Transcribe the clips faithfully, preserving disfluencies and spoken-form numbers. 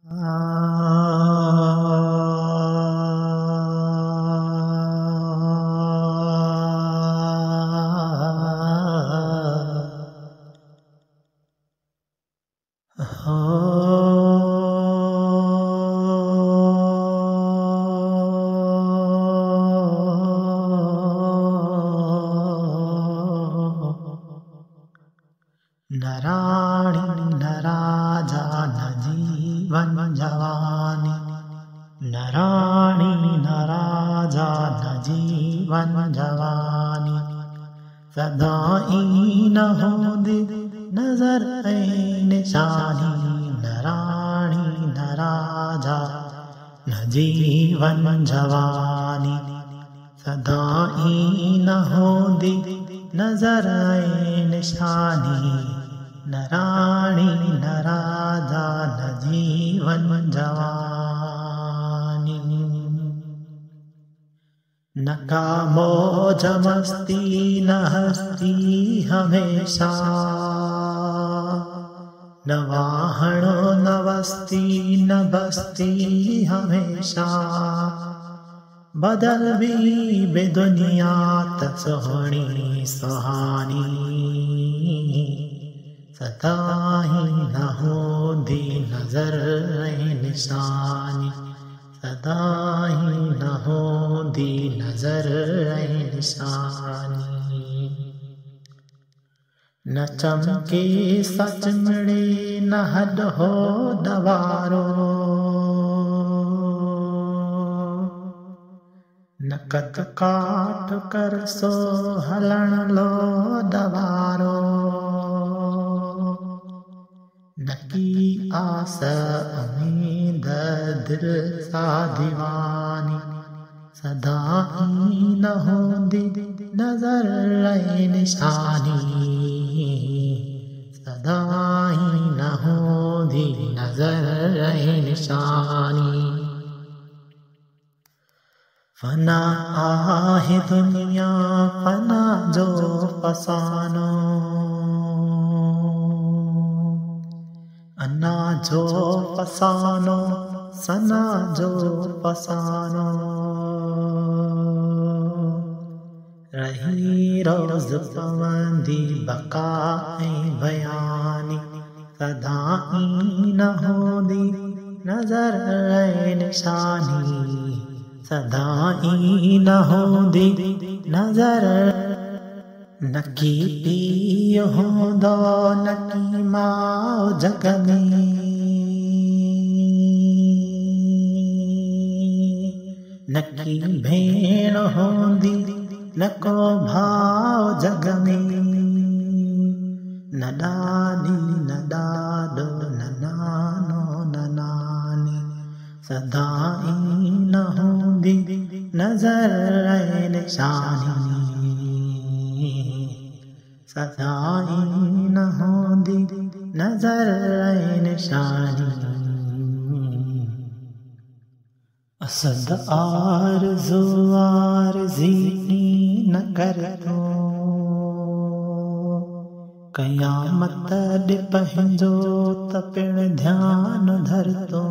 न राणी न राजा न जीवन जवानी, न राणी न राजा न जीवन जवानी। सदाई न होंदी नजर ऐ निशानी, न राणी न राजा न जीवन जवानी। सदाई न होंदी नजर ऐ निशानी, न राणी न राजा न जीवन जवानी। न कामोज मस्ती न हस्ती हमेशा, न वाहणो न वस्ती न बस्ती हमेशा। बदल भी बेदुनिया त सोहणी सुहानी, सदाई न होंदी नजर ऐ निशानी, सदाई न होंदी नजर ऐ निशानी। न चमके सच मिड़े न हद हो दवारो, न कद काट कर सो हलण लो दवारो। न की आस उम्मीद दिल सा दीवानी, सदाई न होंदी नजर ऐ निशानी, सदाई न होंदी नजर ऐ निशानी। फना आहे दुनिया फना जो फसानो, अना जो फसानो सना जो फसानो। रही रोज़ पवंदी बका ऐ बयानी, सदाई न होंदी नजर ऐ निशानी, सदाई न होंदी नजर। न की पीउ होंदो न की माउ जग में, न की भेण होंदी न को भाउ जग में। न ॾाॾी न ॾाॾो न नानो न नानी, सदाई न होंदी नजर ऐ निशानी, सदाई न होंदी नजर ऐ निशानी। असद आरज़ू आरज़ी न कर तो, क़यामत ॾे पंहिंजो त पिण ध्यान धर तो।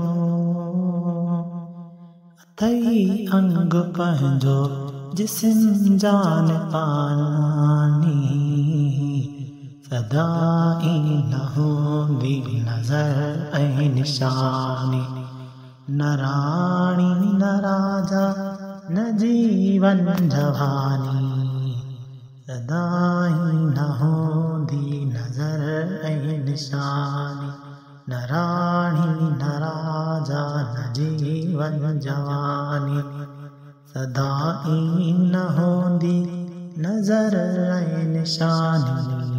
अथई अंग पंहिंजो जिस्म जान पानी, सदाई न होंदी नजर ऐ निशानी। न राणी न राजा न जीवन जवानी, सदाई न होंदी नजर ऐ निशानी। न राणी न राजा न जीवन जवानी, सदाई न होंदी नजर ऐ निशानी।